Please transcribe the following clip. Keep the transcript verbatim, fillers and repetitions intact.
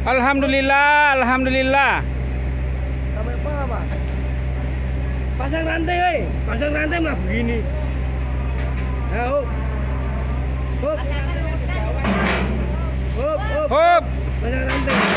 Alhamdulillah, alhamdulillah. Sampai apa, Pak? Pasang rantai, woi. Pasang rantai mah begini. Ya, hop. Hop. Hop, hop. Hop. Pasang rantai.